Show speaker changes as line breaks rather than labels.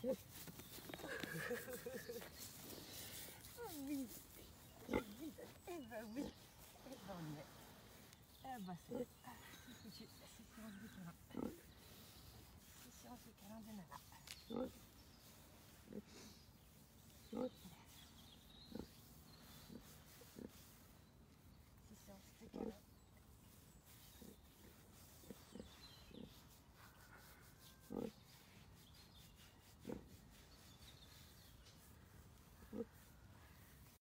Oui, oui, eh ben oui, eh ben on y est. Eh ben c'est foutu, c'est séance de câlin. C'est séance de câlin de nana.